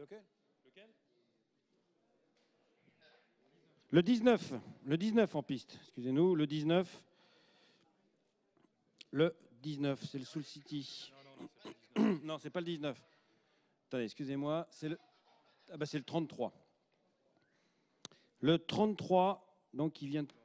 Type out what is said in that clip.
Lequel? Le 19 en piste, excusez-nous, le 19. Le 19, c'est le Soul City. Non, c'est pas le 19. Attendez, excusez-moi, c'est le... Ah bah c'est le 33. Le 33, donc il vient de